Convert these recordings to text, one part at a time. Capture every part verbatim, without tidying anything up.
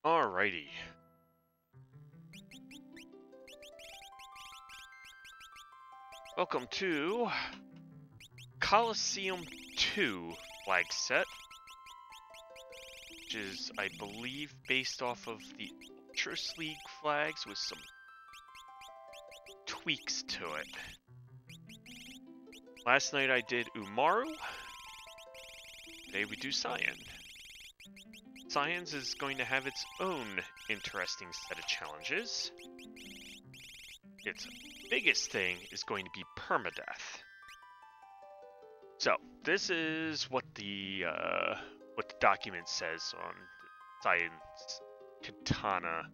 Alrighty. Welcome to Colosseum two flag set, which is, I believe, based off of the Ultras League flags with some tweaks to it. Last night I did Umaru. Today we do Cyan. Cyans is going to have its own interesting set of challenges. Its biggest thing is going to be permadeath. So this is what the uh, what the document says on Cyan's katana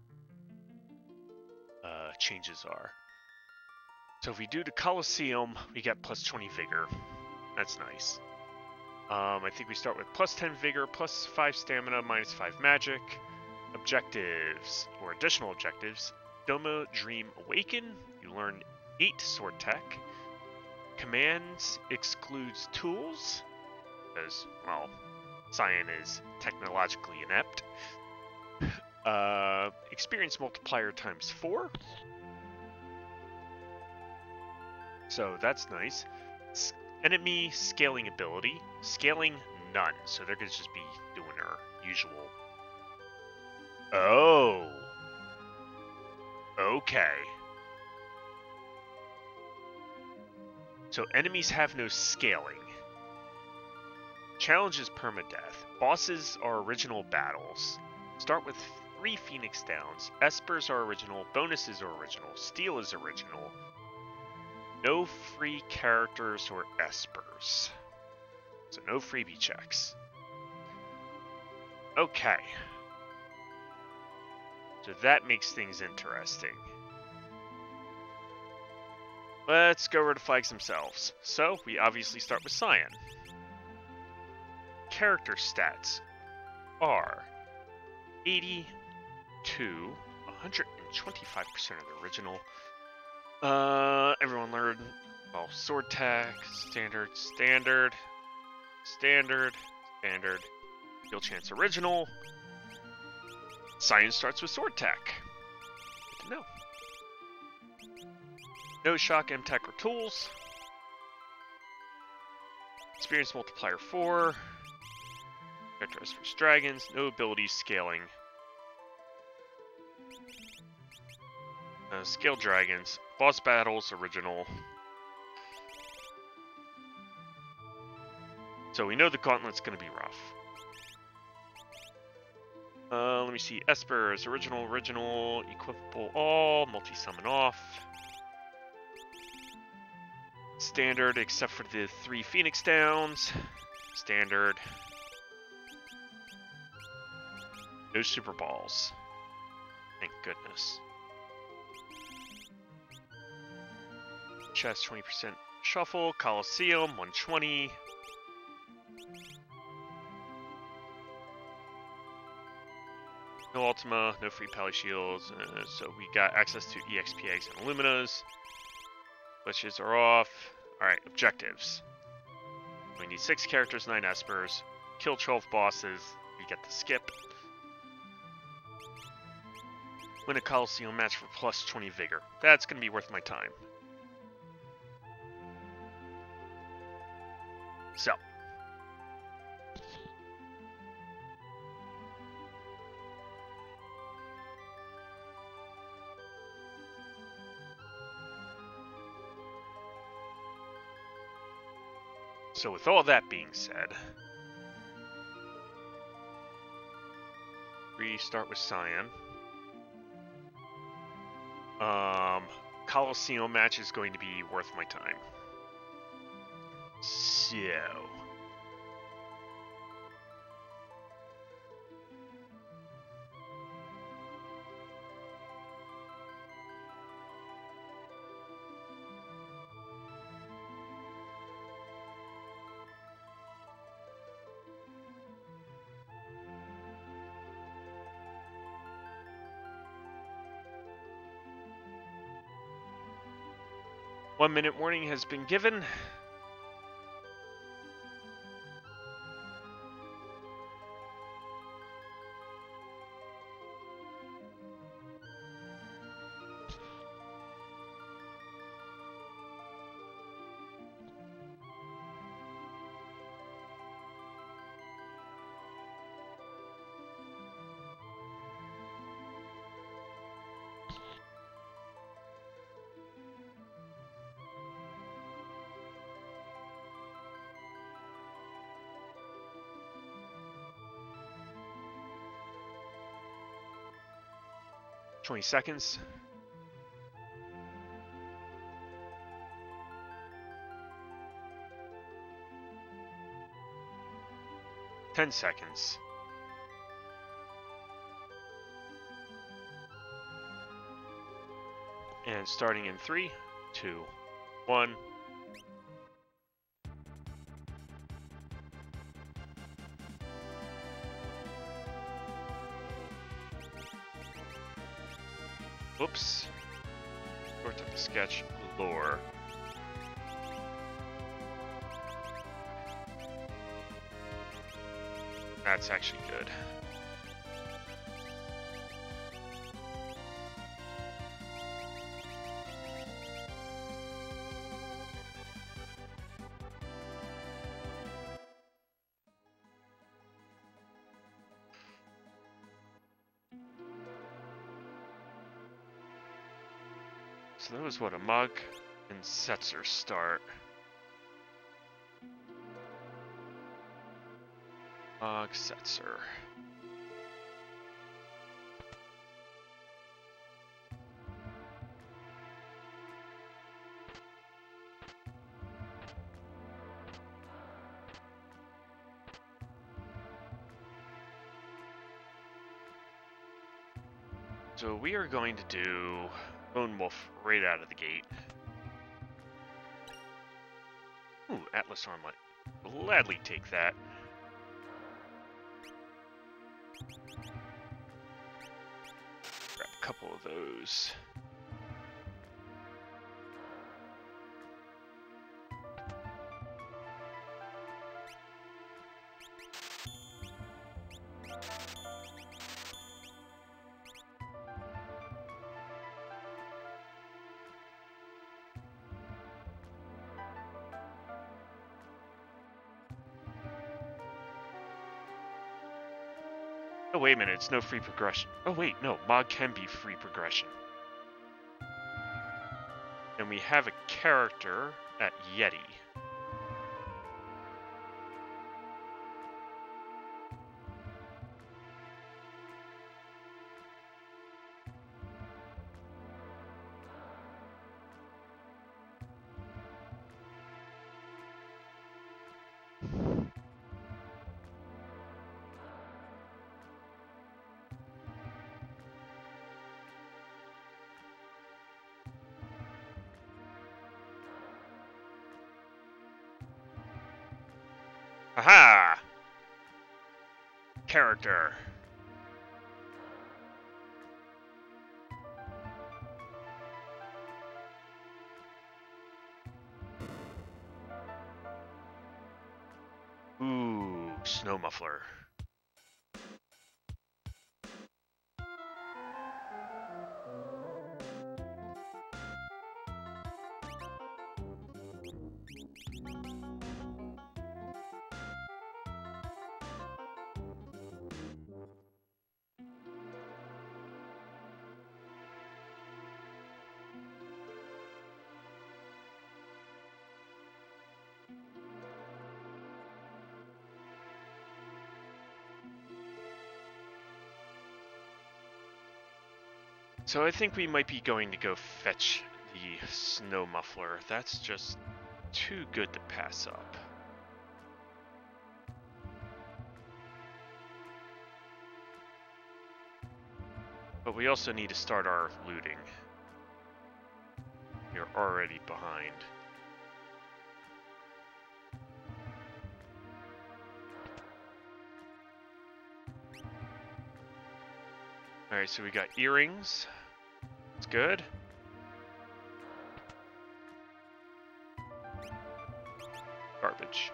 uh, changes are. So if we do the Colosseum, we get plus twenty vigor. That's nice. Um, I think we start with plus ten vigor, plus five stamina, minus five magic. Objectives, or additional objectives. Doma Dream Awaken, you learn eight sword tech. Commands excludes tools, because, well, Cyan is technologically inept. Uh, experience multiplier times four. So that's nice. S enemy scaling ability. Scaling none, so they're going to just be doing their usual. Oh. Okay. So enemies have no scaling. Challenge is permadeath. Bosses are original battles. Start with three Phoenix Downs. Espers are original. Bonuses are original. Steel is original. No free characters or espers. So no freebie checks. Okay. So that makes things interesting. Let's go over the flags themselves. So we obviously start with Cyan. Character stats are eighty to one hundred twenty-five percent of the original. Uh, everyone learned, well, sword tech, standard, standard, standard, standard, skill chance original. Cyan starts with sword tech. Good to know. No shock, M tech, or tools. Experience multiplier four. Vectors for dragons. No abilities scaling. Uh, scale dragons. Boss battles original. So we know the gauntlet's going to be rough. Uh, let me see. Esper is original, original, equipable all, multi-summon off. Standard, except for the three Phoenix Downs. Standard. No Super Balls. Thank goodness. Chest twenty percent shuffle. Colosseum one twenty. No Ultima, no free Pally Shields, uh, so we got access to E X P eggs and Illuminas. Glitches are off. Alright, objectives. We need six characters, nine espers. Kill twelve bosses. We get the skip. Win a Colosseum match for plus twenty vigor. That's going to be worth my time. So. So with all that being said, we start with Cyan. Um, Colosseum match is going to be worth my time. So... One minute warning has been given. twenty seconds. ten seconds. And starting in three, two, one. Whoops. Short took the sketch lore. That's actually good. So that was what, a Mog and Setzer start. Mog Setzer. So we are going to do Lone Wolf right out of the gate. Ooh, Atlas Armlet. Gladly take that. Grab a couple of those. Oh, wait a minute, it's no free progression. Oh, wait, no, Mog can be free progression. And we have a character at Yeti. Aha! Character. Ooh, Snow Muffler. So I think we might be going to go fetch the Snow Muffler. That's just too good to pass up. But we also need to start our looting. We're already behind. Alright, so we got earrings. It's good. Garbage.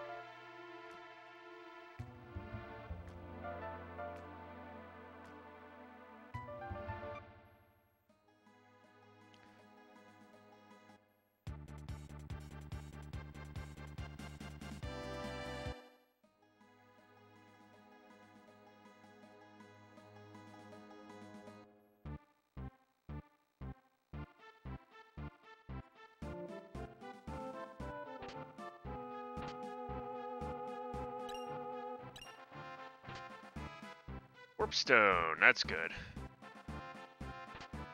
Warpstone, that's good.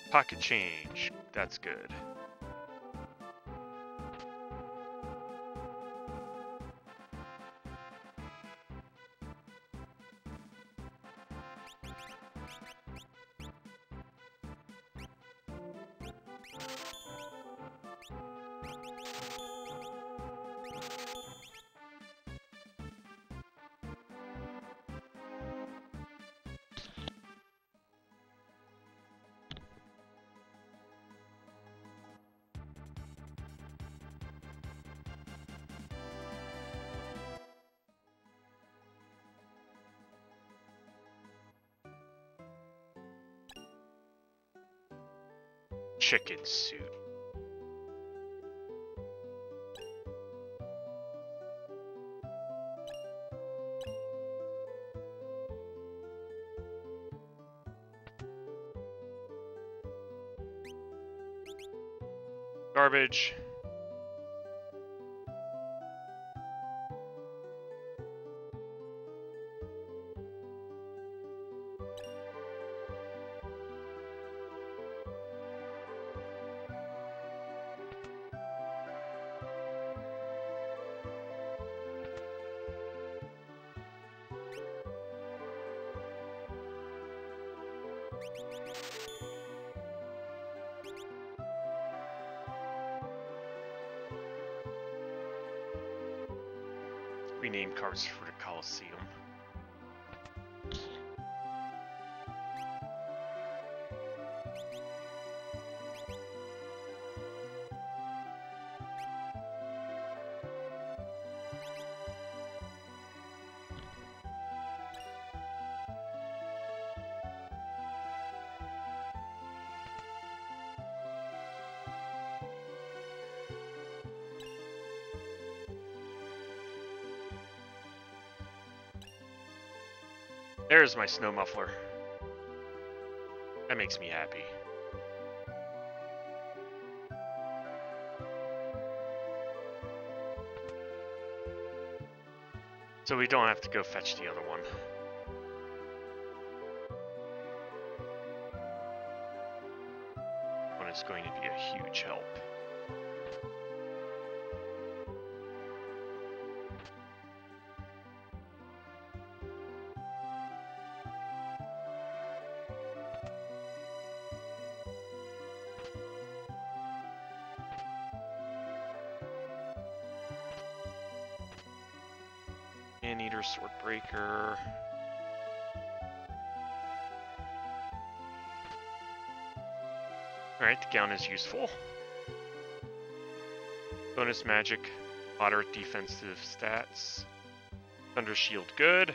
Pocket change. That's good. Chicken suit. Garbage. Rename cars for the Coliseum. There's my snow muffler. That makes me happy. So we don't have to go fetch the other one. One is going to be a huge help. Anteater, Swordbreaker. Alright, the gown is useful. Bonus magic, moderate defensive stats. Thunder Shield, good.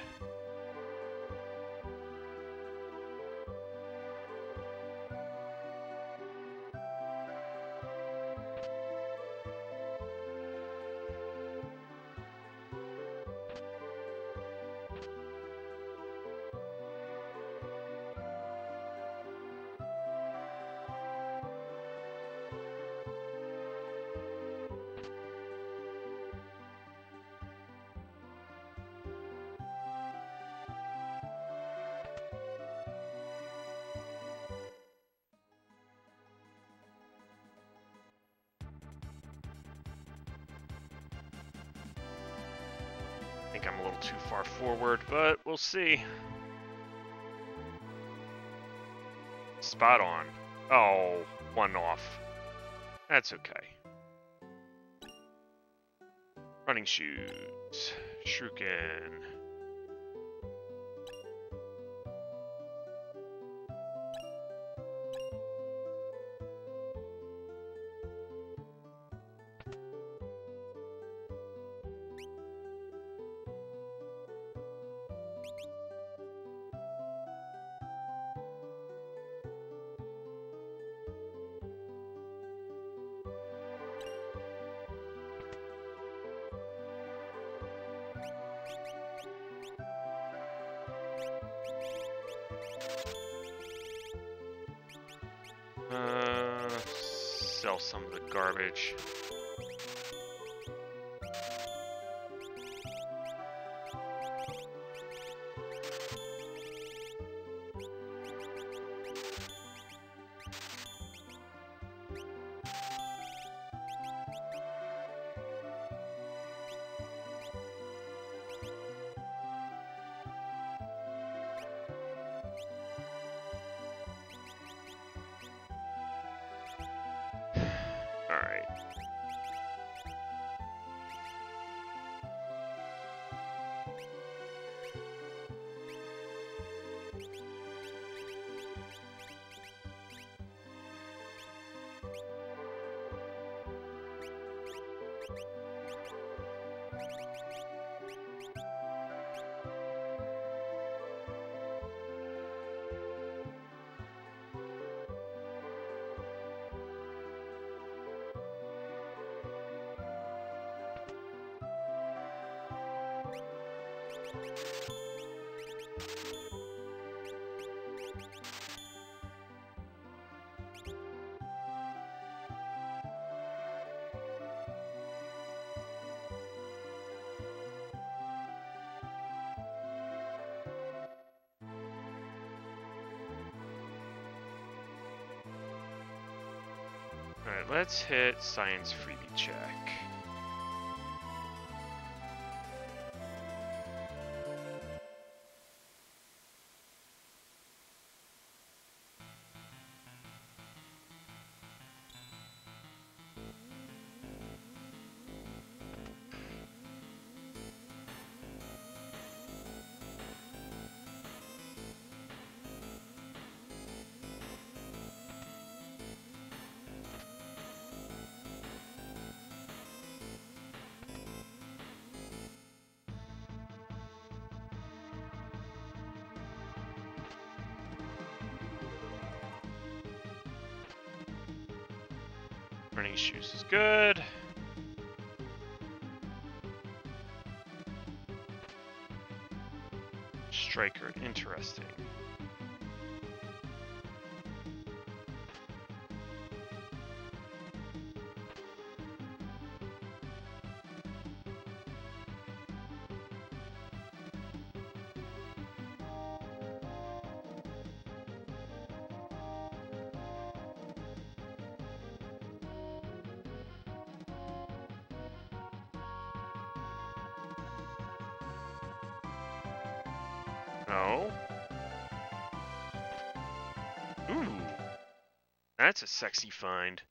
I think I'm a little too far forward, but we'll see. Spot on. Oh, one off. That's okay. Running shoes. Shuriken. Uh, sell some of the garbage. Alright, let's hit science freebie check. Running shoes is good. Striker, interesting. No. Ooh. That's a sexy find.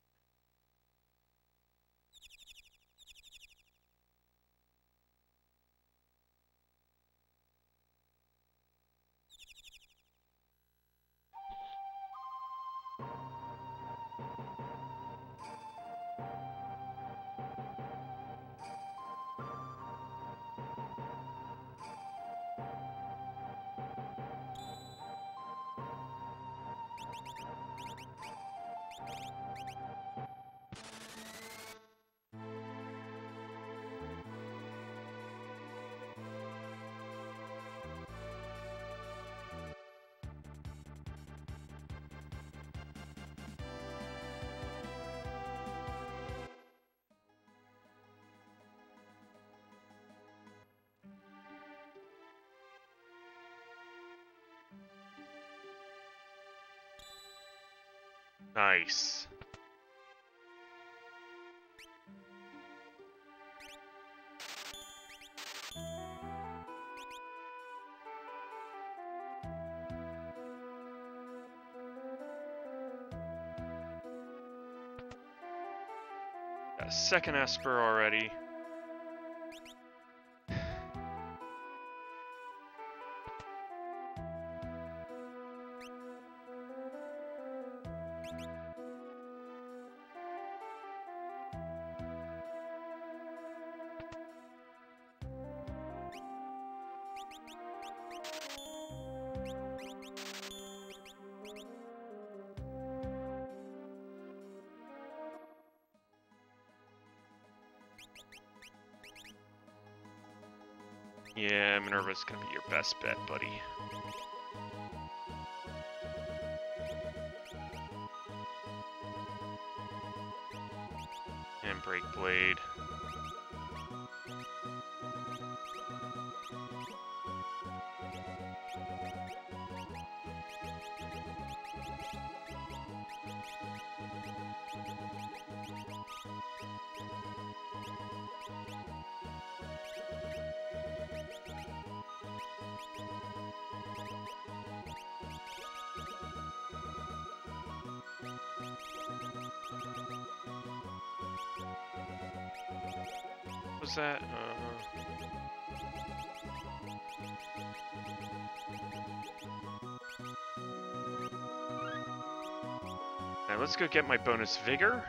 Nice. Got a second Esper already. Yeah, Minerva's gonna be your best bet, buddy. And Break Blade. What was that? Uh... Now let's go get my bonus vigor.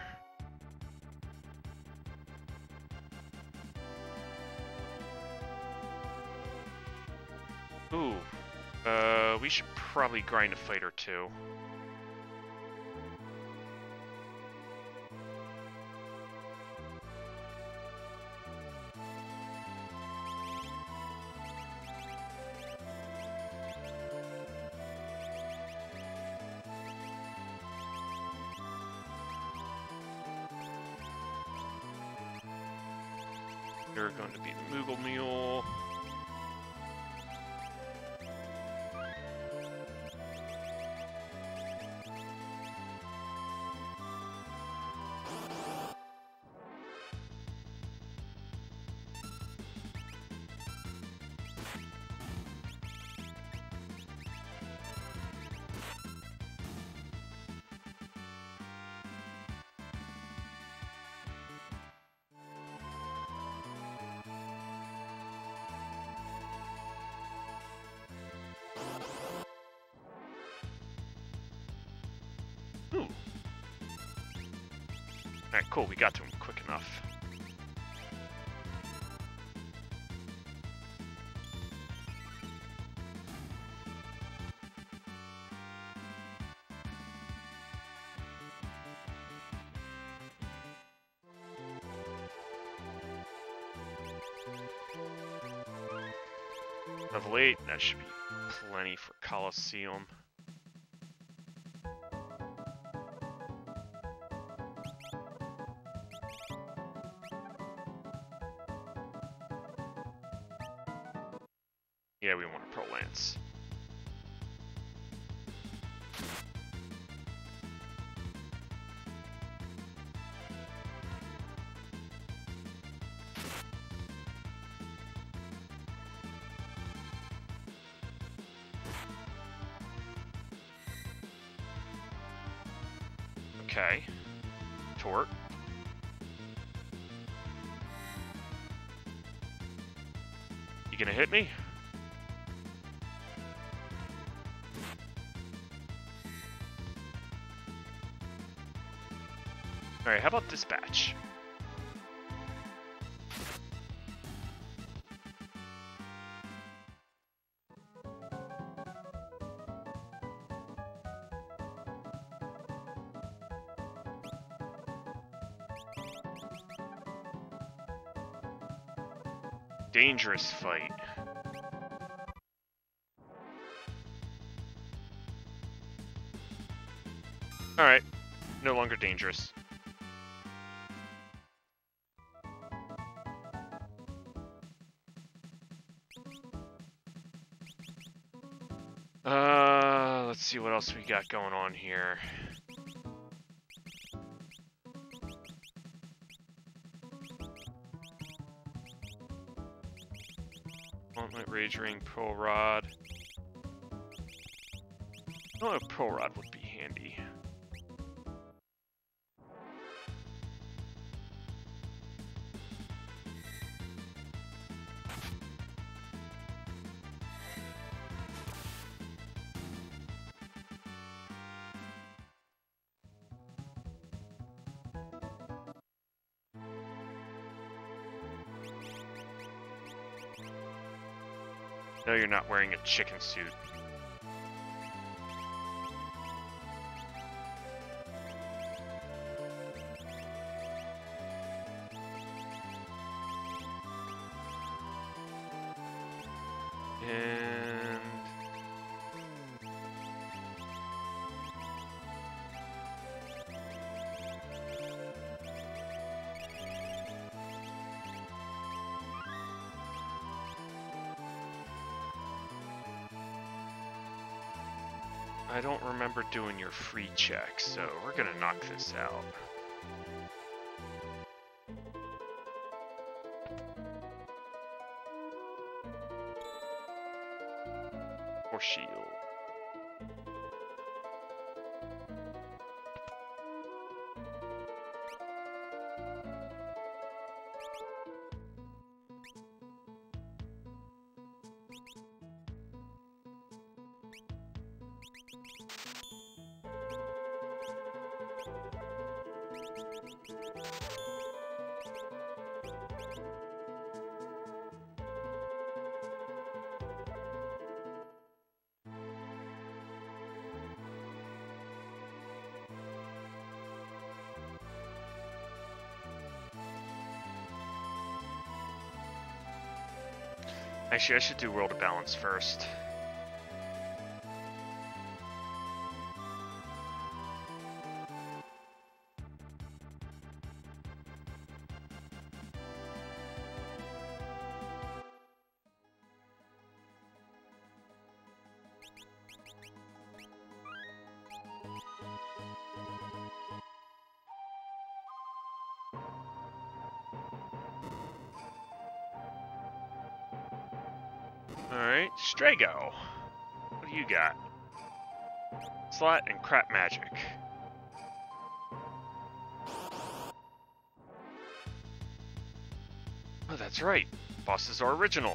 Ooh, uh, we should probably grind a fight or two. You're going to be the Moogle Mule. Ooh. Alright, cool. We got to him quick enough. Level eight, that should be plenty for Colosseum. Yeah, we want a Pro Lance. Okay. Tort. You gonna hit me? Alright, how about dispatch? Dangerous fight. Alright, no longer dangerous. Uh, let's see what else we got going on here. Gauntlet, Rage Ring, Pearl Rod. Oh, a Pearl Rod would be handy. No, you're not wearing a chicken suit. And... I don't remember doing your free check, so we're gonna knock this out. Or shield. Actually, I should do World of Balance first. Strago. What do you got? Slot and crap magic. Oh, that's right. Bosses are original.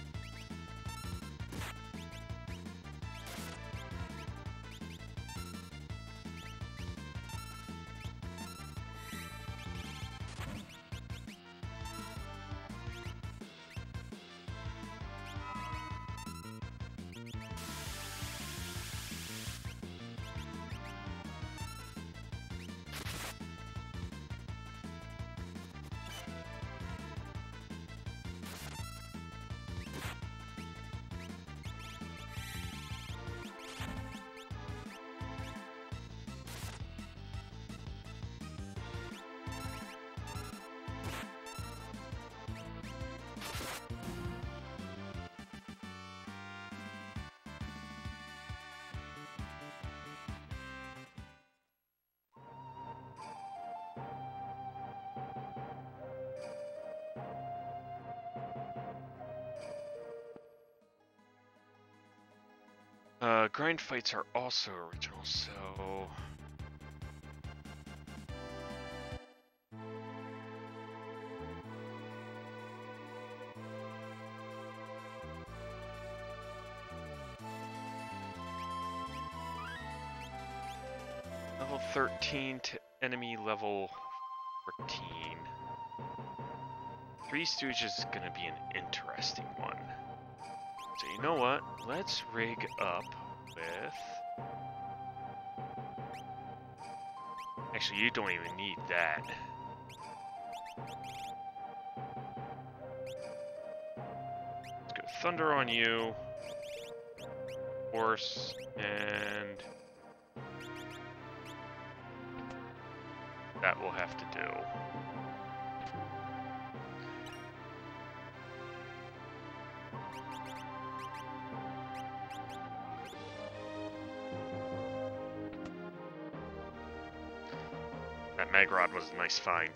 Uh, grind fights are also original, so... Level thirteen to enemy level fourteen. Three Stooges is gonna be an interesting one. So you know what? Let's rig up with... Actually, you don't even need that. Let's go Thunder on you. Horse, and... that we'll have to do. That Magrod was a nice find.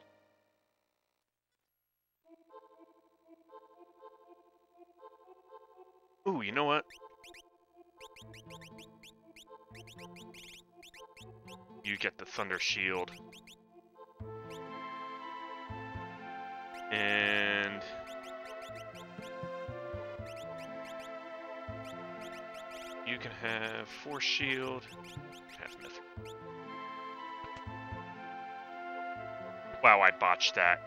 Ooh, you know what? You get the Thunder Shield. And... you can have Force Shield. Have Mithril. Wow, I botched that.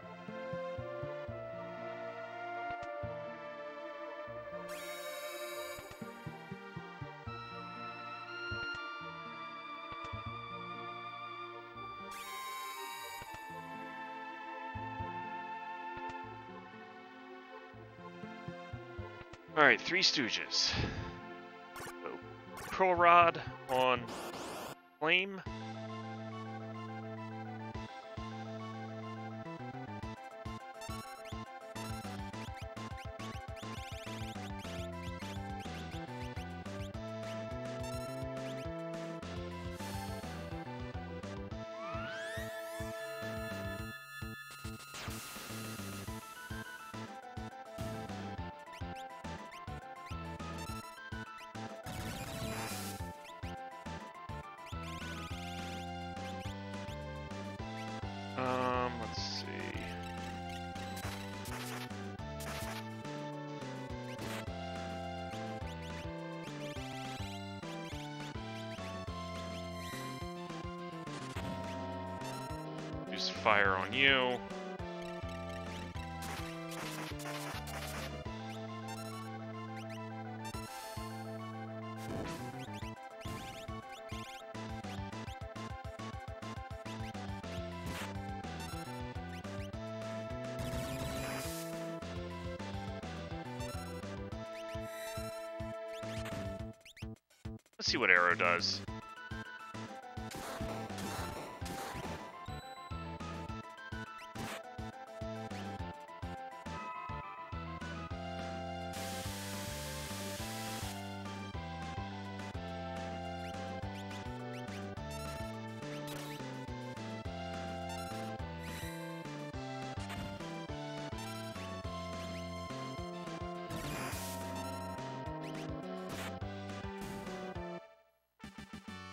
Alright, Three Stooges. So, Pearl Rod on Flame. Um, let's see. Use fire on you. Let's see what Arrow does.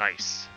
Nice.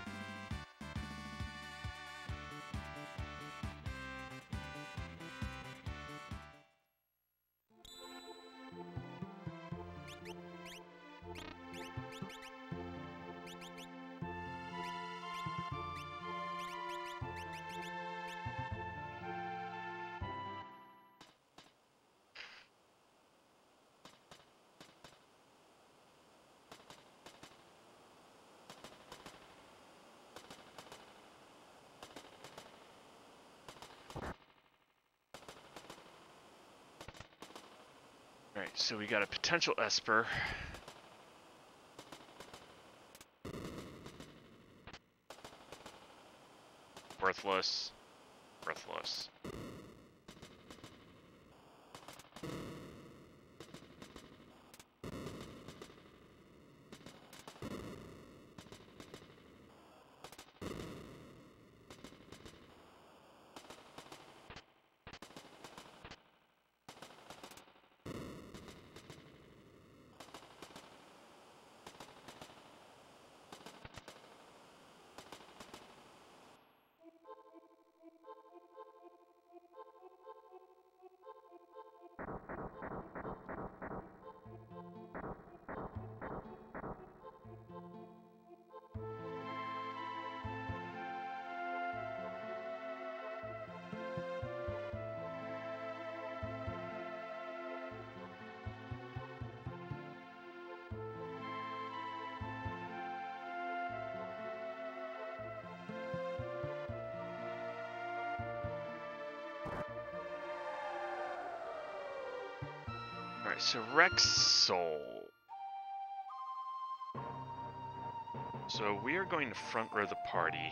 Alright, so we got a potential Esper. Worthless. Worthless. Alright, so Rex Soul. So we are going to front row the party.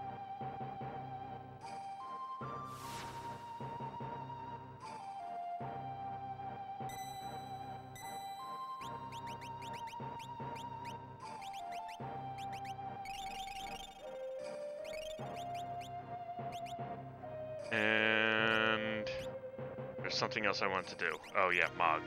And there's something else I want to do. Oh yeah, Mog.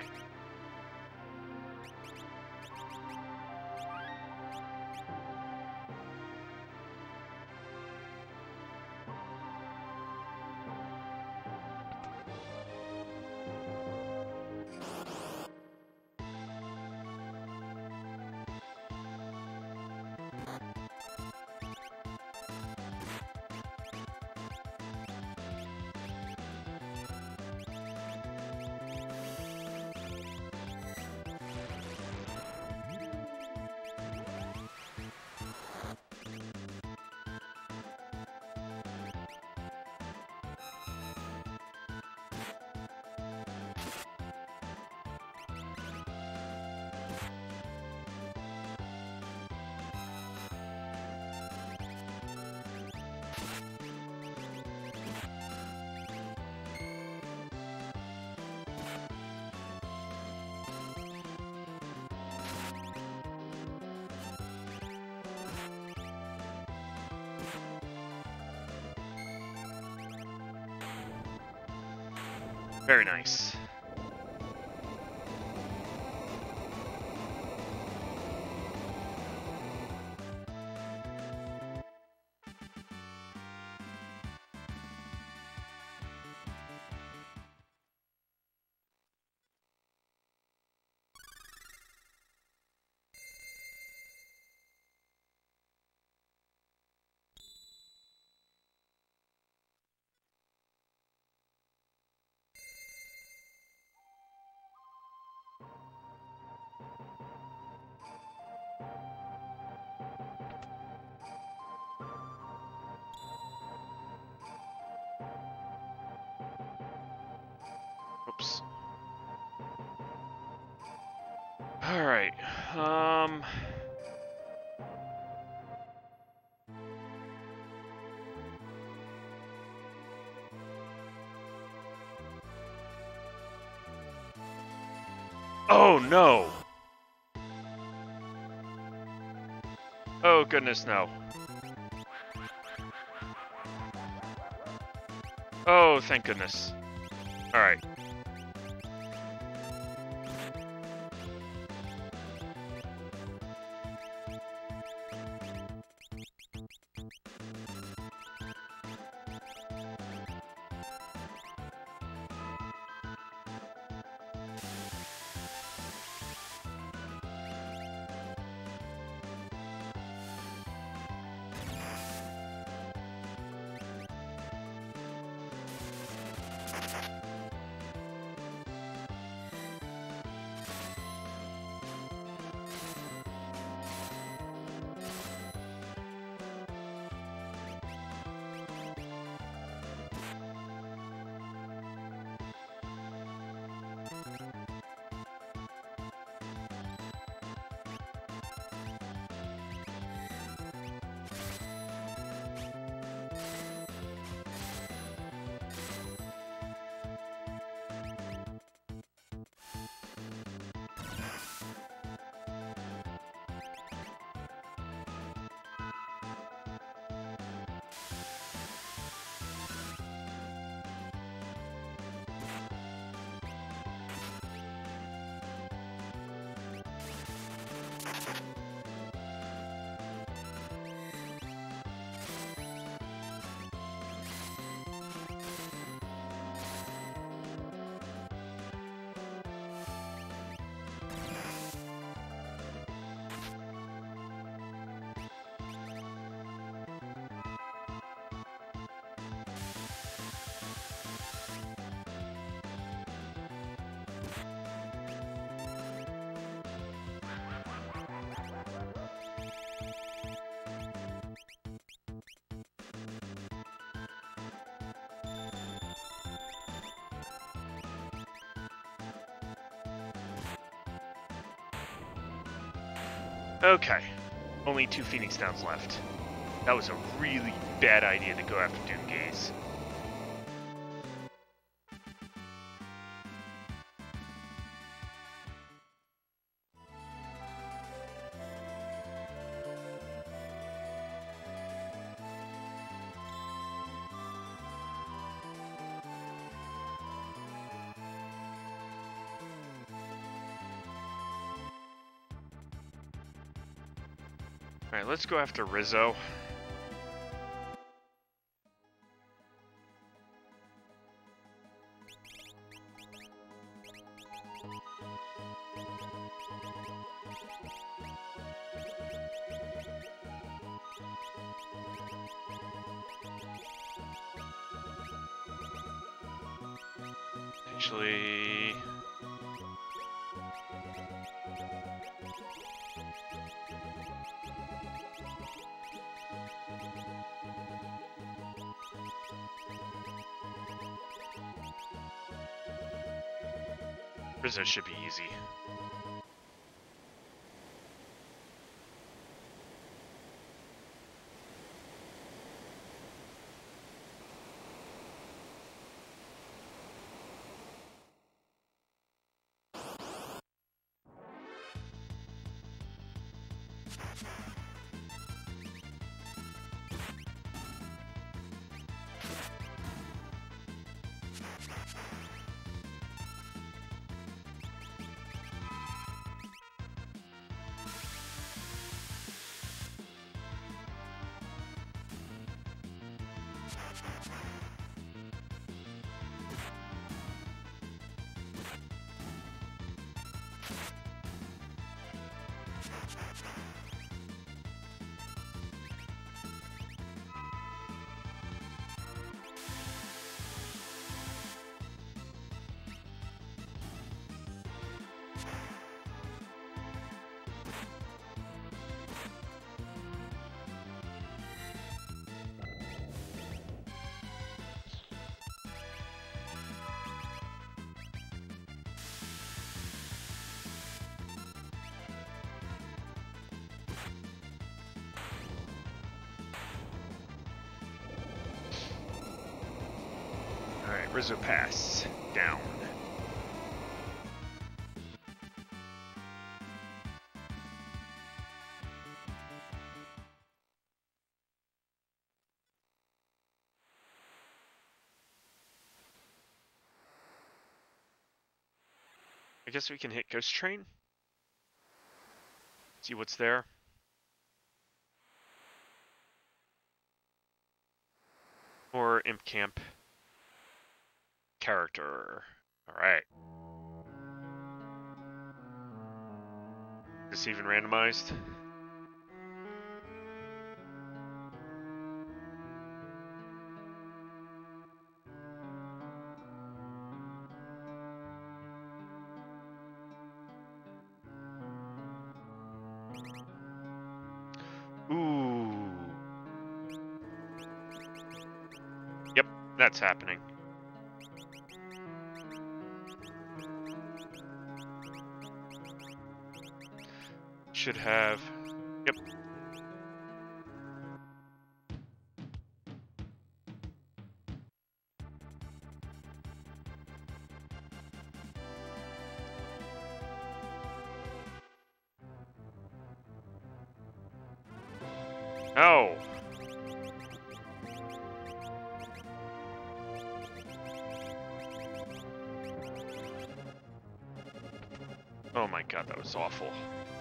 Very nice. Oops. All right. Um. Oh no. Oh goodness, no. Oh, thank goodness. All right. Okay. Only two Phoenix Downs left. That was a really bad idea to go after Doomgaze. Alright, let's go after Rizzo. Actually... Rizzo should be easy. Alright, Rizzo pass. Down. I guess we can hit Ghost Train. See what's there. Or Imp Camp. Character. Alright. Is this even randomized? Ooh. Yep, that's happening. Should have... Yep. Oh. Oh my god, that was awful.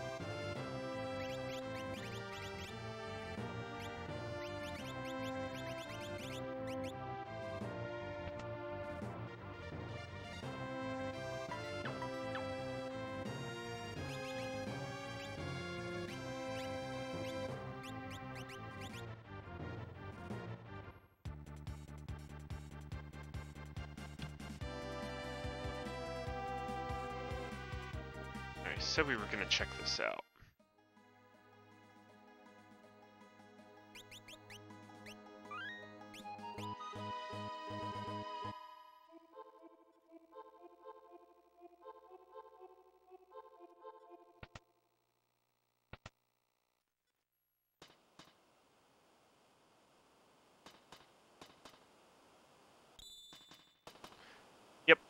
I said we were going to check this out.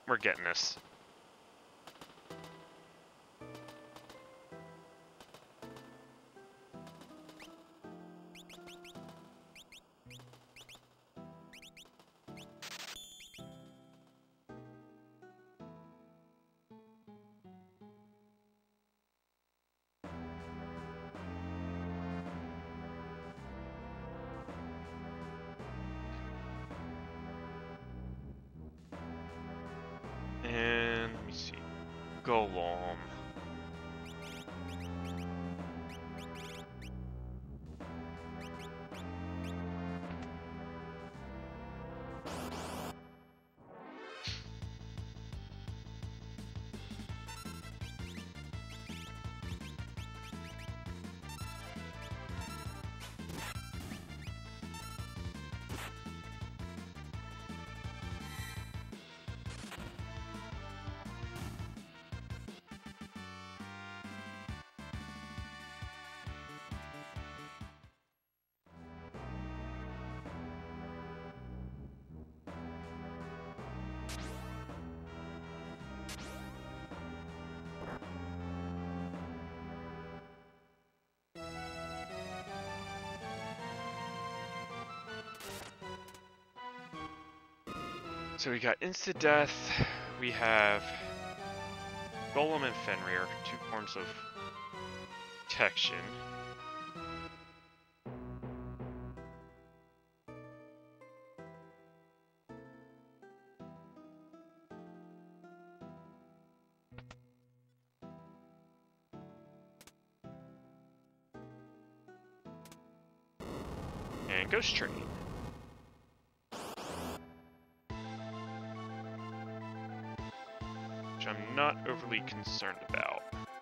We're getting this. And let me see. Golem. So we got Insta-Death, we have Golem and Fenrir, two forms of protection. And Ghost Train. Which I'm not overly concerned about.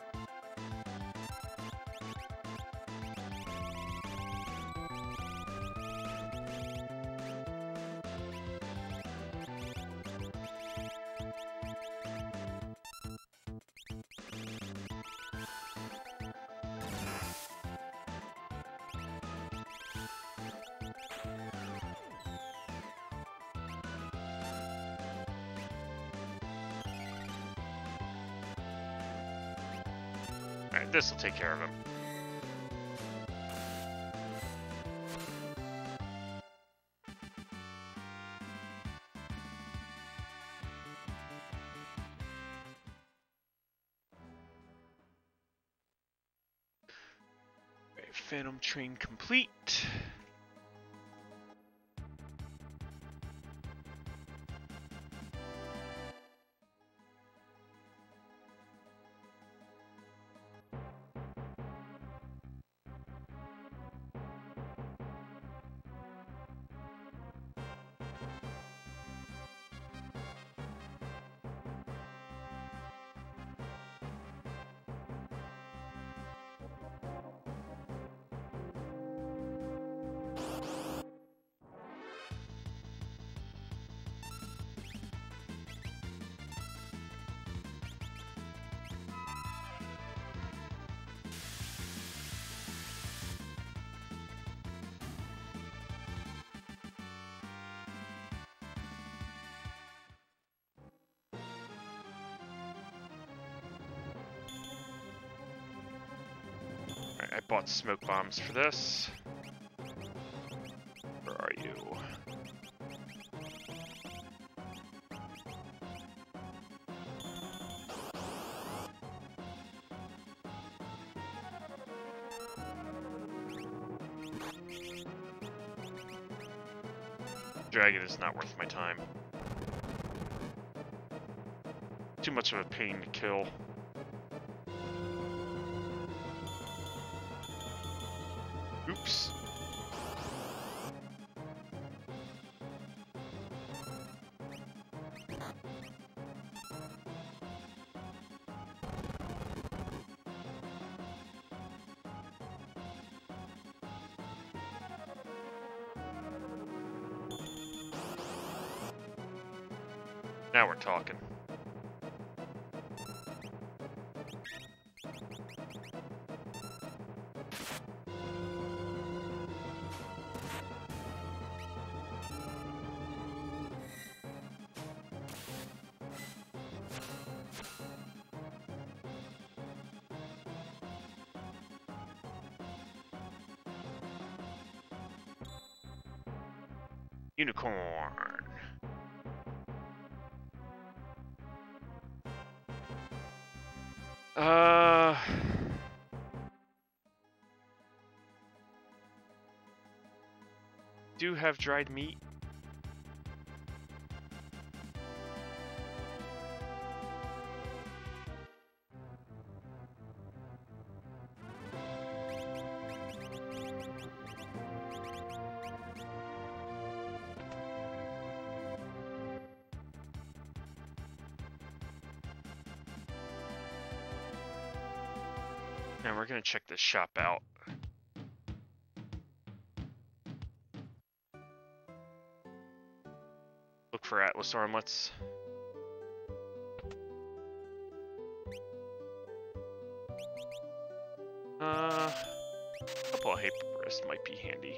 Alright, this will take care of him. Alright, Phantom Train complete. I bought smoke bombs for this. Where are you? Dragon is not worth my time. Too much of a pain to kill. Oops. Now we're talking. Unicorn. Uh... Do have dried meat. And we're gonna check this shop out. Look for Atlas armlets. Uh, a couple of Hyperburst might be handy.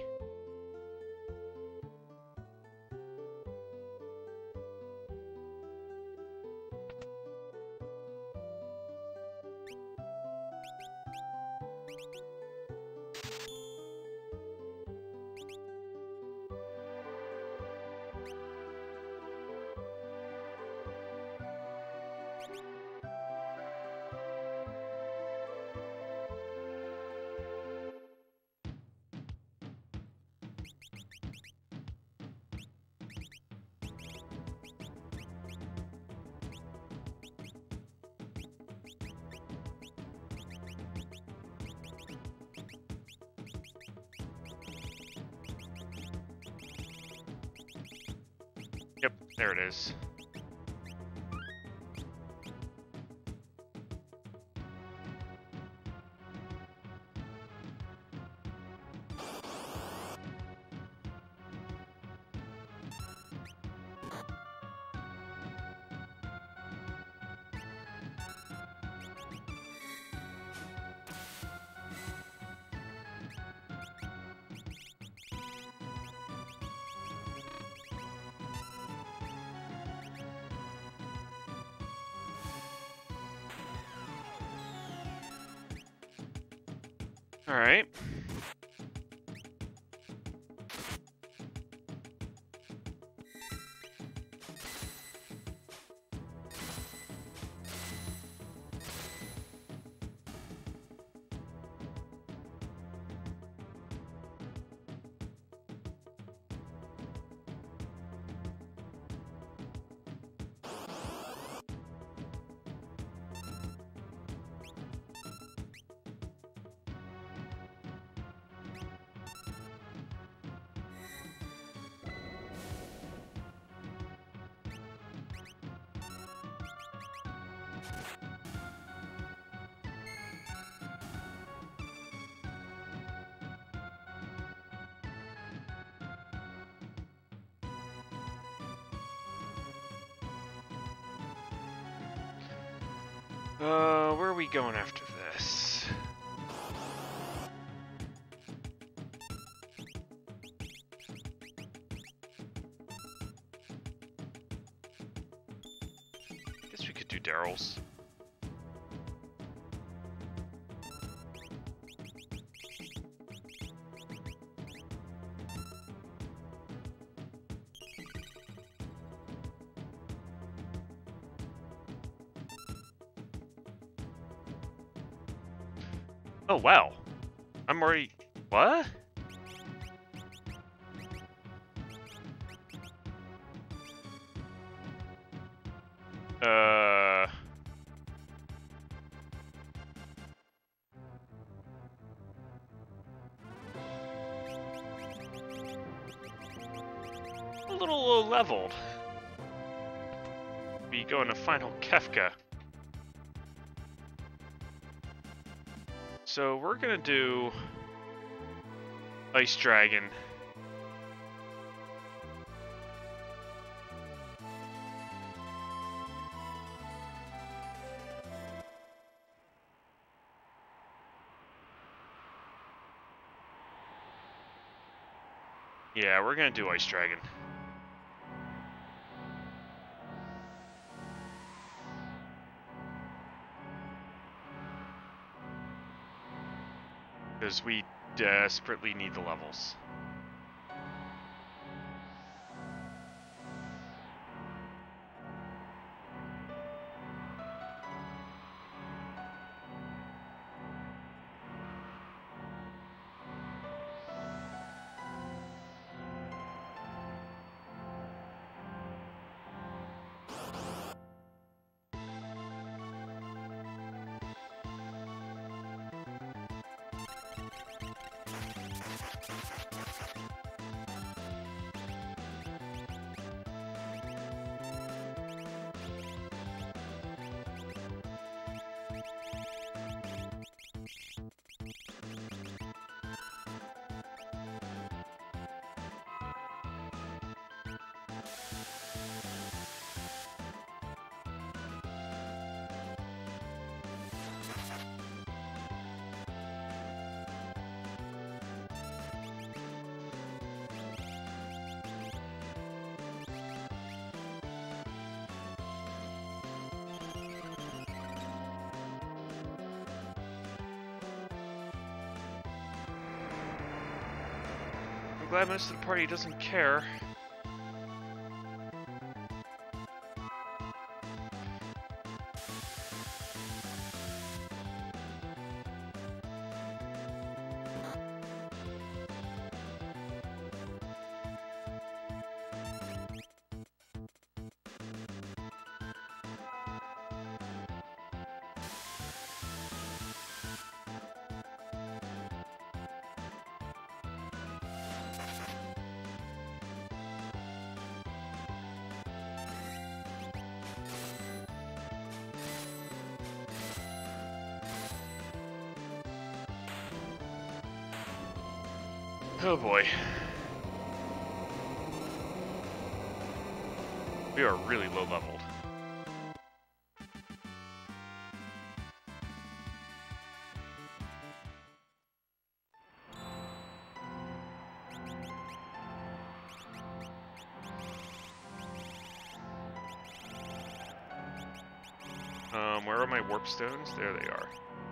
Yep, there it is. All right. Uh, where are we going after this? Guess we could do Daryl's. Oh, wow. I'm already... What? Uh... A little low leveled. Be going to final Kefka. So we're gonna do Ice Dragon. Yeah, we're gonna do Ice Dragon. Because we desperately need the levels. I'm glad most of the party doesn't care. Oh boy. We are really low leveled. Um, where are my warp stones? There they are.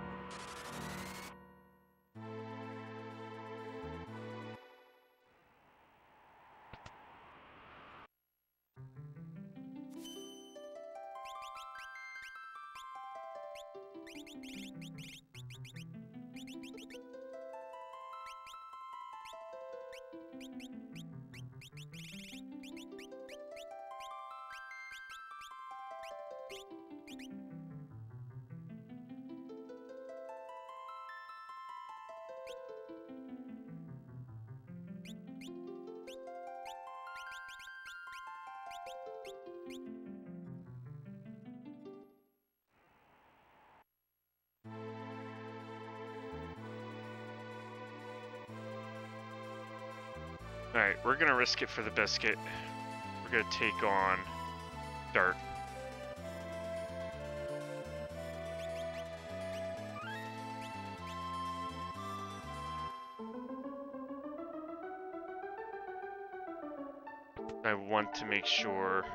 Alright, we're gonna risk it for the biscuit. We're gonna take on Dart. I want to make sure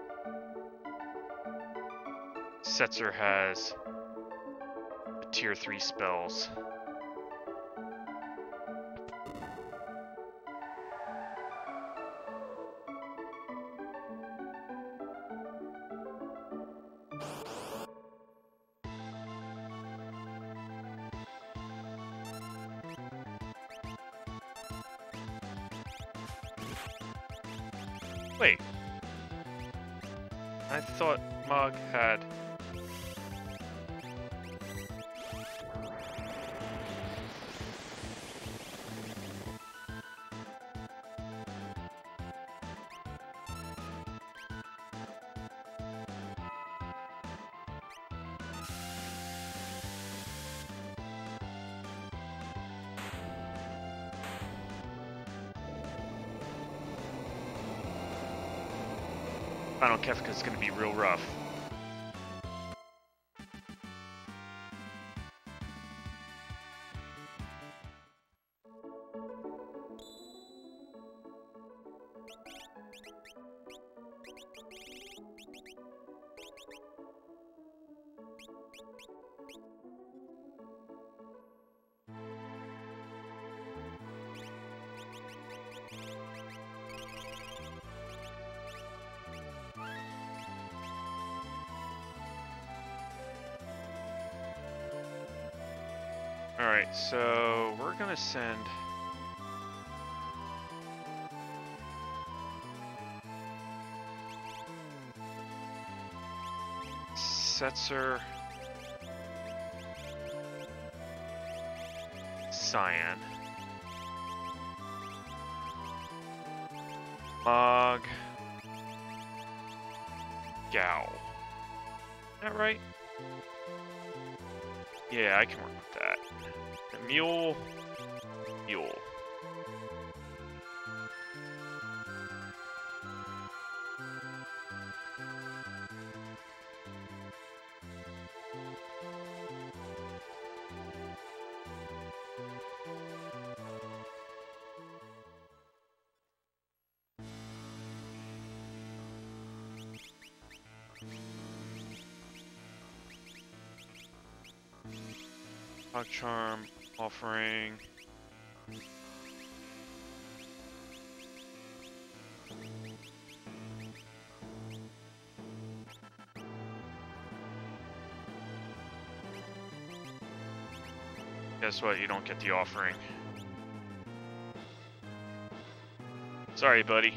Setzer has the tier three spells. Wait. I thought Mog had... Final Kefka is going to be real rough. Alright, so we're gonna send Setzer, Cyan, Mog, Gao. Is that right? Yeah, I can work with that. And Mule, Mule. Hog Charm, Offering. Guess what? You don't get the offering. Sorry, buddy.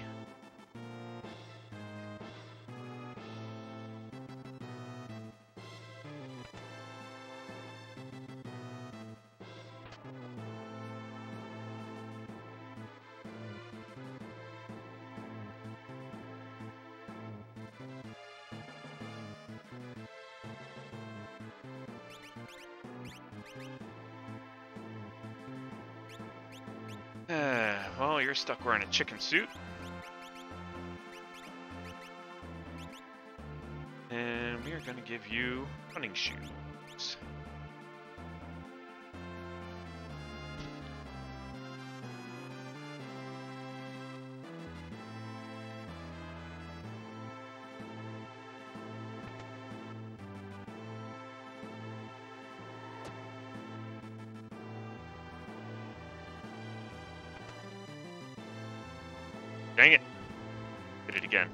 Uh, well, you're stuck wearing a chicken suit. And we are going to give you running shoes. Dang it. Did it again.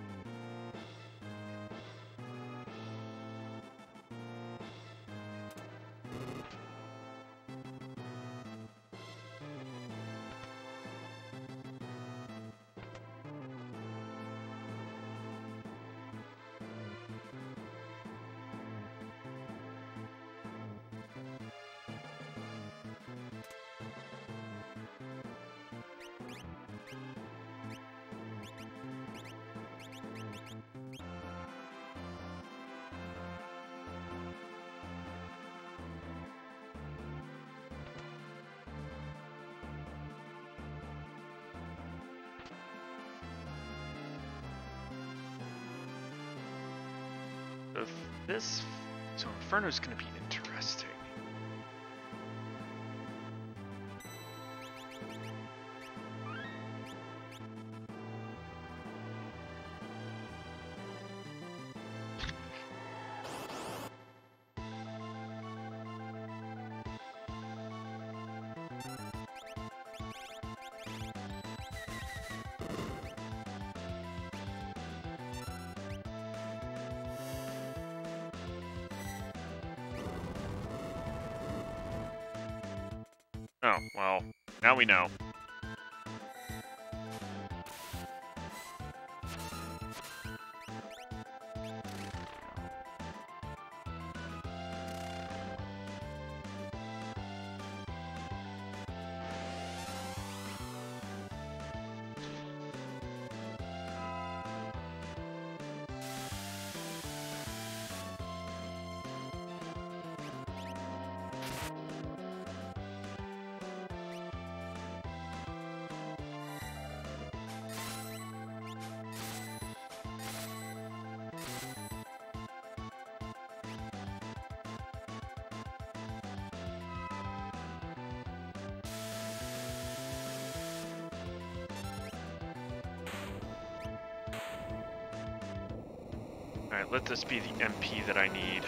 So this, so Inferno's going to be interesting. Oh, well, now we know. Alright, let this be the M P that I need.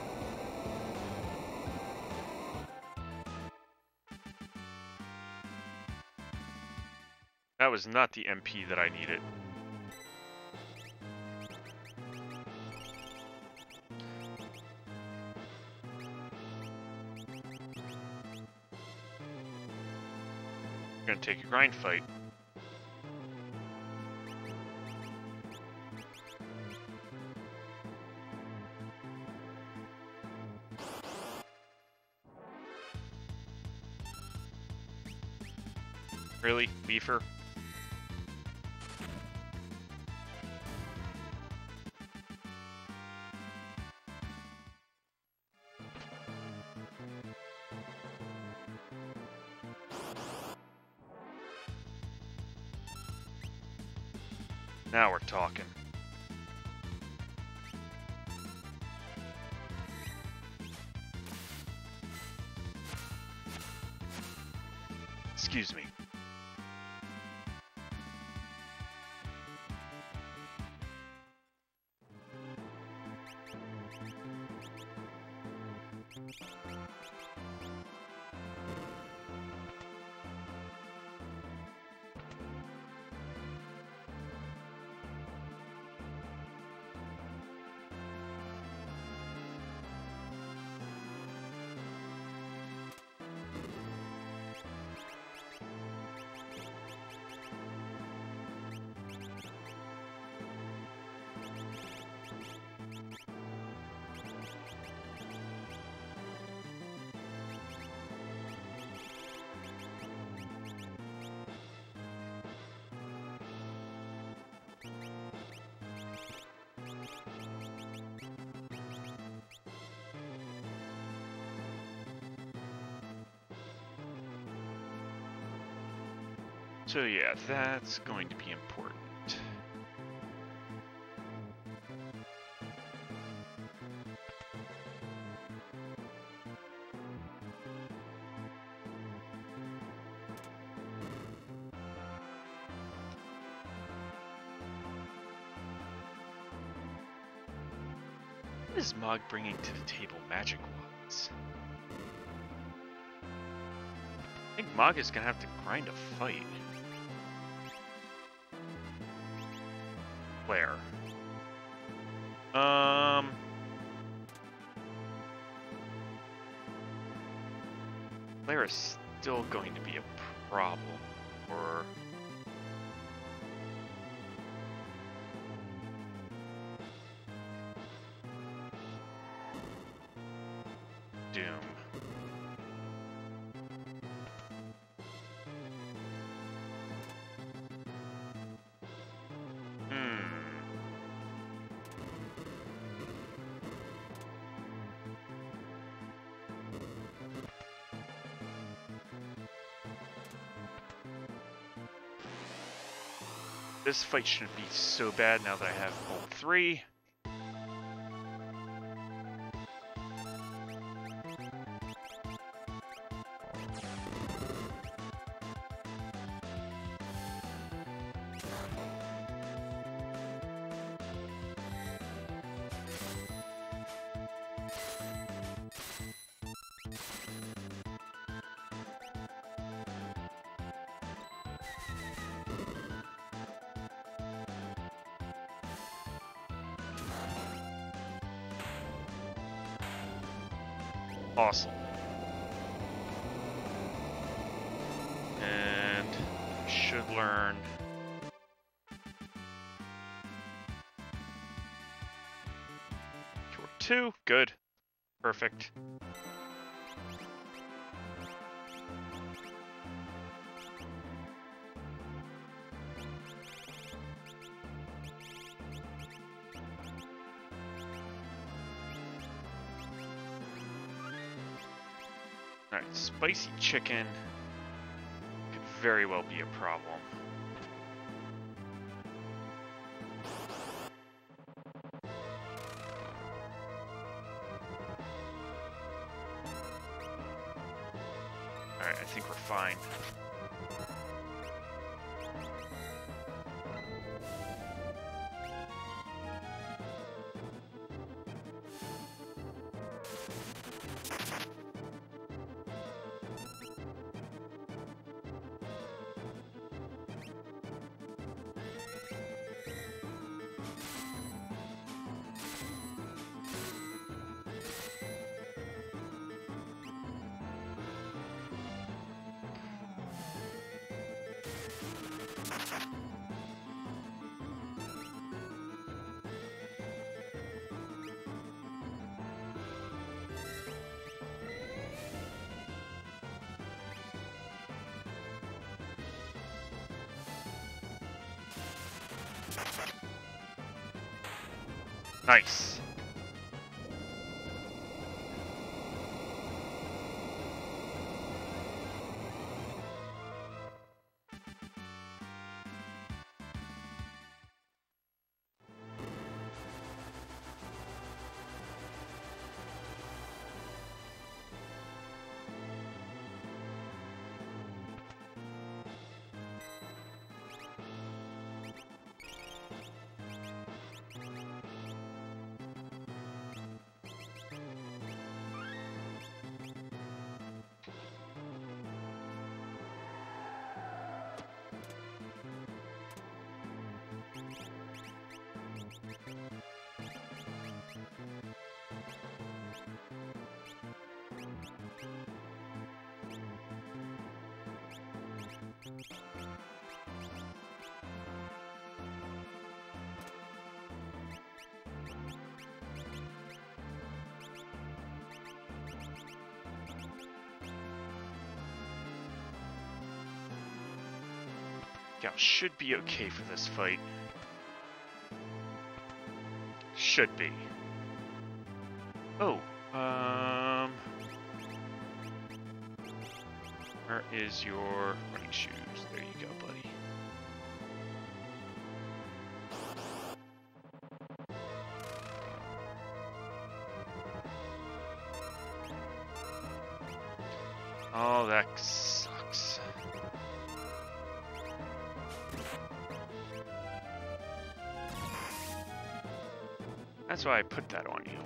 That was not the M P that I needed. I'm gonna take a grind fight. Really, Beefer? Now we're talking. Excuse me. So yeah, that's going to be important. What is Mog bringing to the table? Magic wands. I think Mog is gonna have to grind a fight. Where? Um. Claire is still going to be a problem, or Doom. Hmm. This fight shouldn't be so bad now that I have all three. Awesome. And should learn Cure two. Good. Perfect. Alright, spicy chicken could very well be a problem. Alright, I think we're fine. Nice. Gal should be okay for this fight. Should be. Oh, um... Where is your running shoes? There you go, buddy. Oh, that sucks. That's why I put that on you.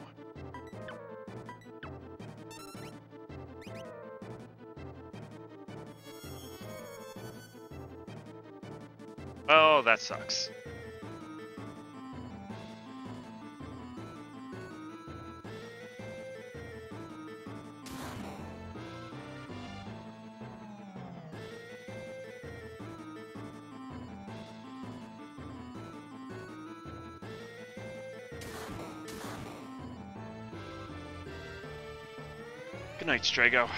Oh, that sucks. Good night, Strago.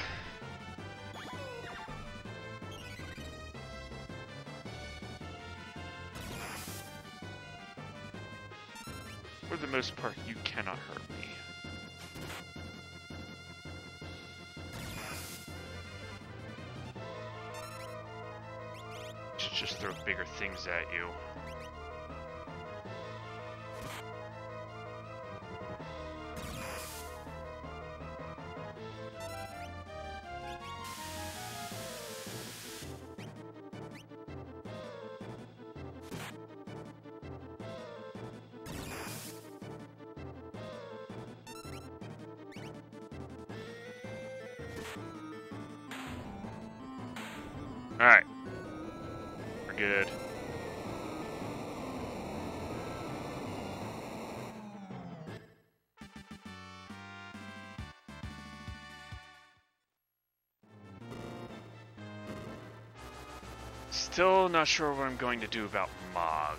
For the most part, you cannot hurt me. Should just throw bigger things at you. Alright. We're good. Still not sure what I'm going to do about Mog.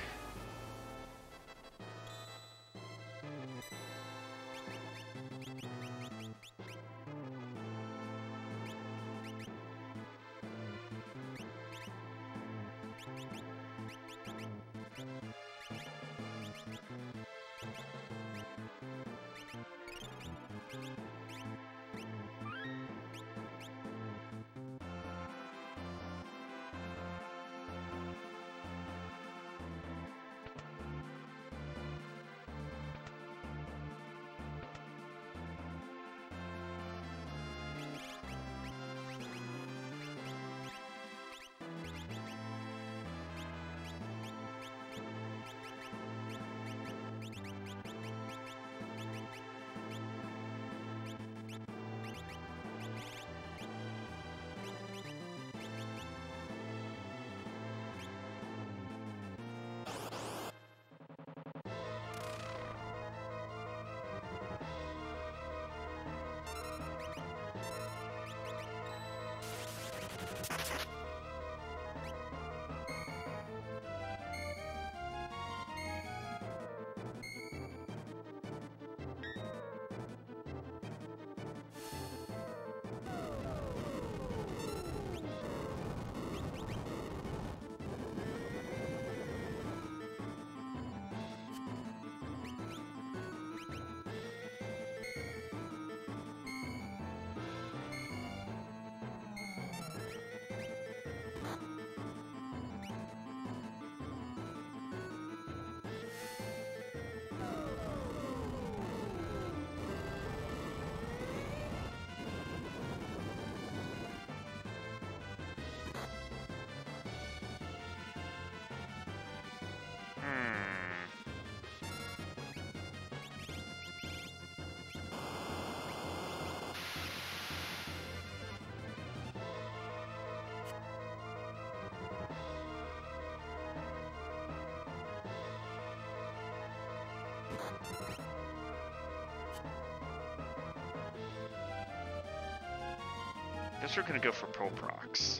Guess we're gonna go for Pulprox.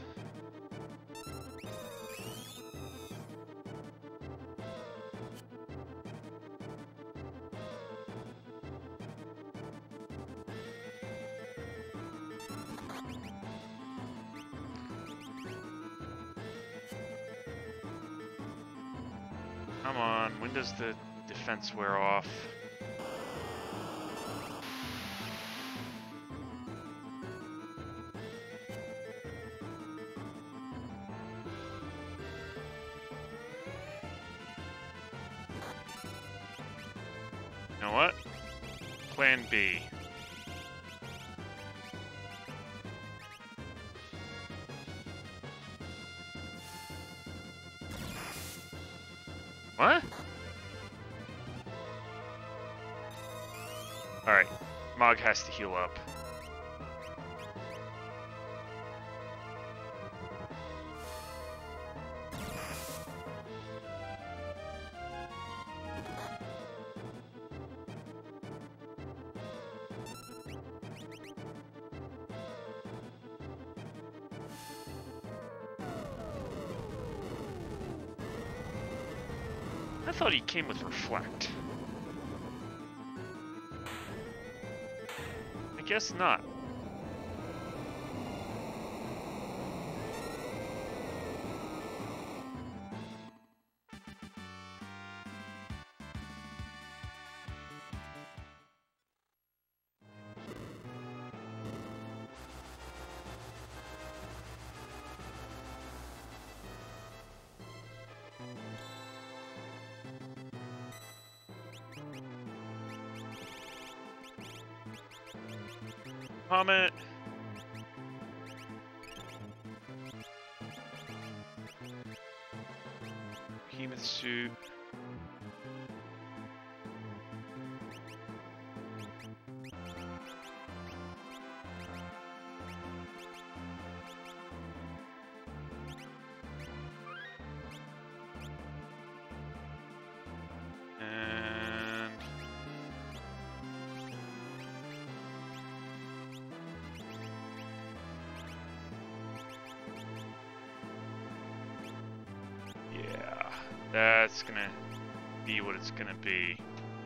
Come on, when does the defense wear off? You know what? Plan B. What? Alright. Mog has to heal up. I thought he came with Reflect. I guess not. Comment. Behemoth suit. And yeah, that's gonna be what it's gonna be.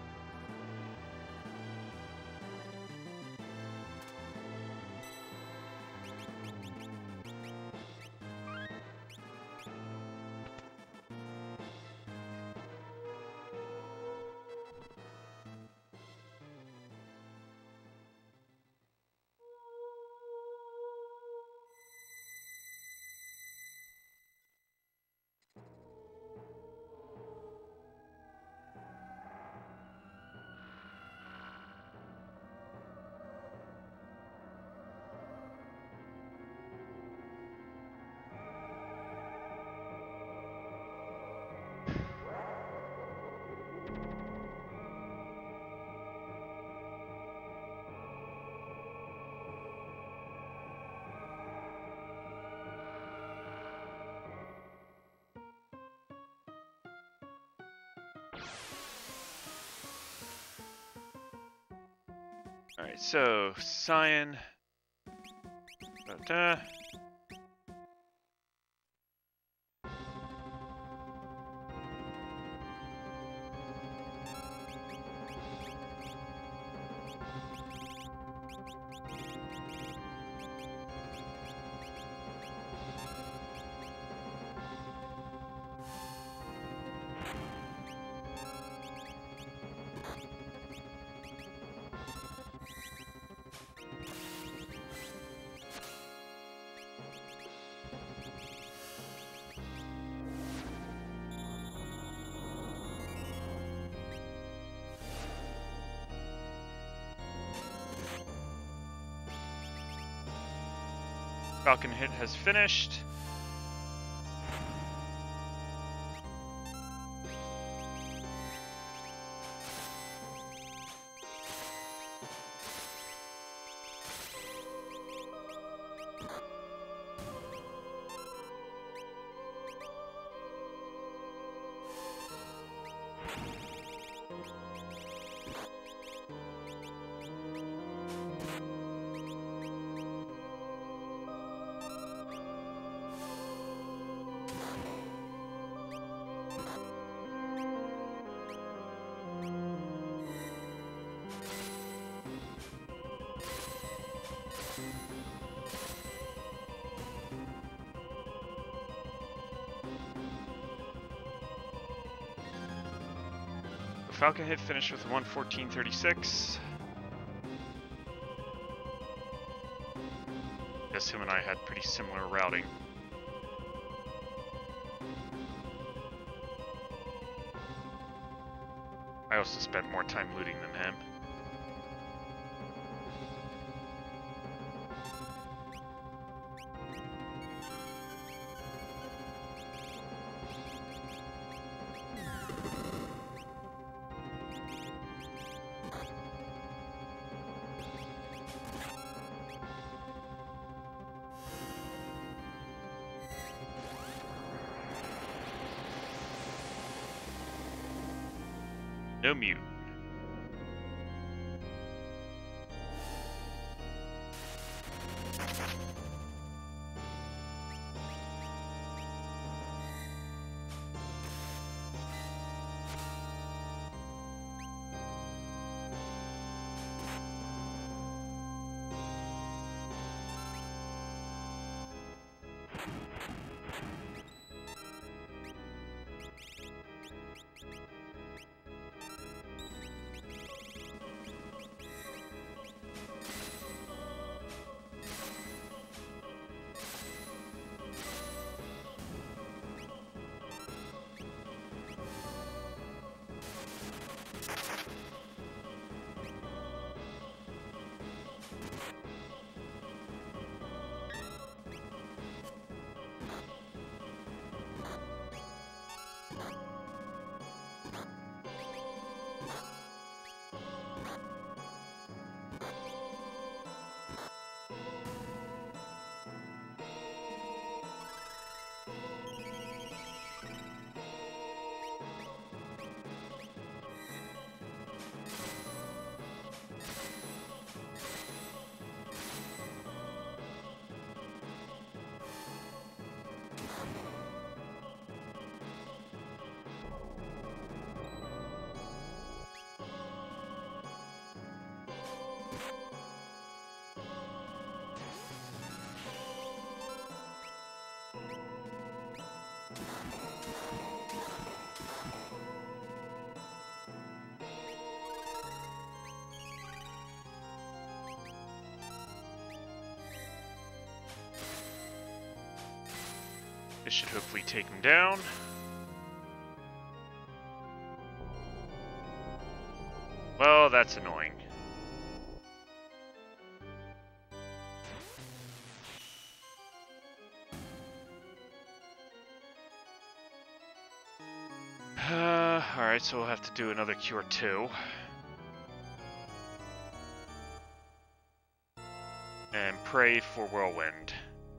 Alright, so Cyan. Da, da. Falcon hit has finished. Falcon hit finished with one fourteen thirty-six. Guess him and I had pretty similar routing. I I also spent more time looting than him. No mute. This should hopefully take him down. Well, that's annoying. Uh, Alright, so we'll have to do another cure two. And pray for Whirlwind.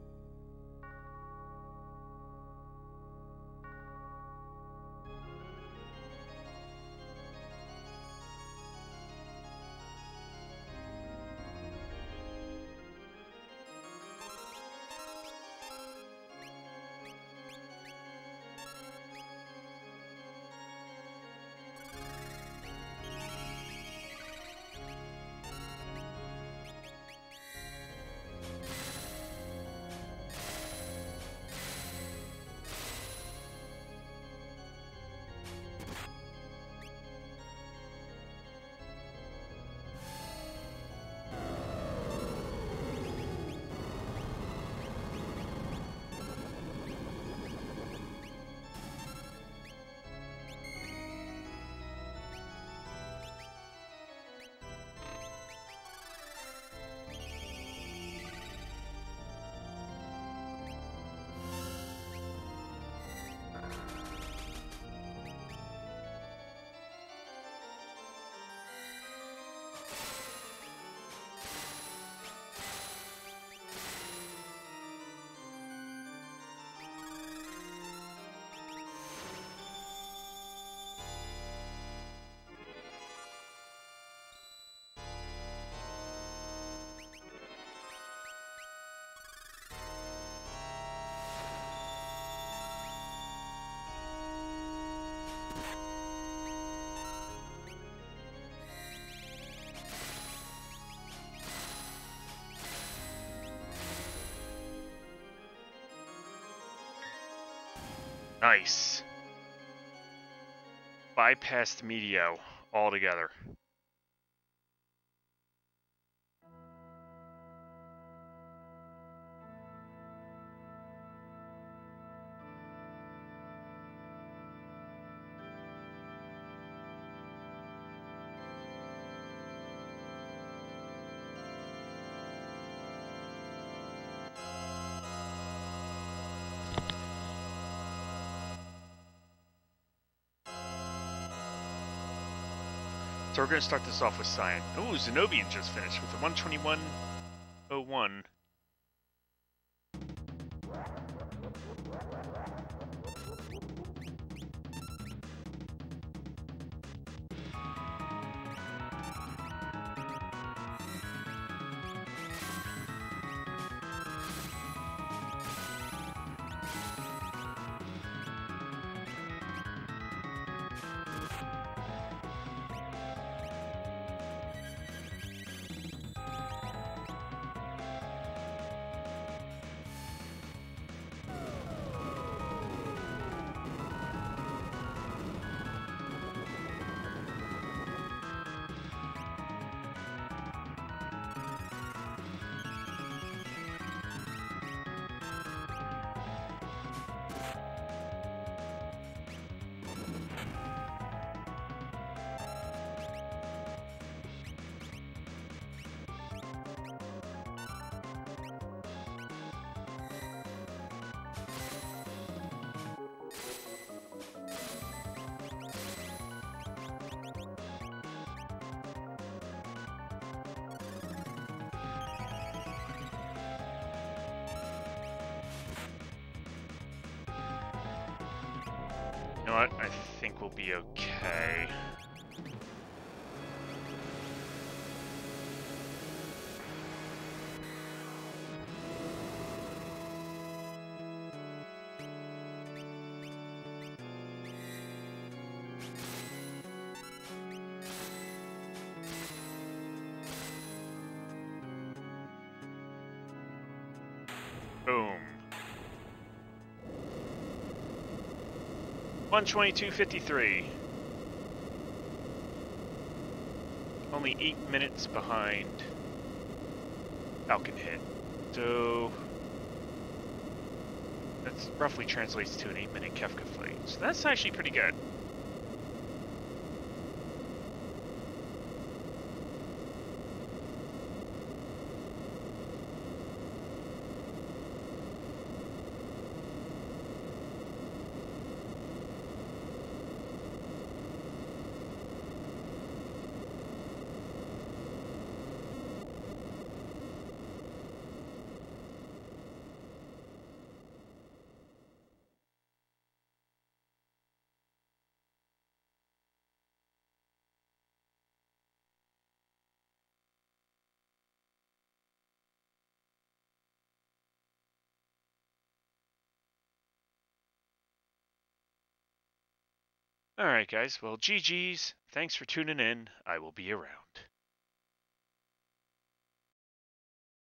Nice. Bypassed Meteo altogether. So we're going to start this off with Cyan. Ooh, Zenobian just finished with a one twenty-one oh one. You know what? I think we'll be okay. Boom. one twenty-two fifty-three. Only eight minutes behind Falcon Hit. So that roughly translates to an eight minute Kefka fight. So that's actually pretty good. Alright guys, well G G's, thanks for tuning in, I will be around.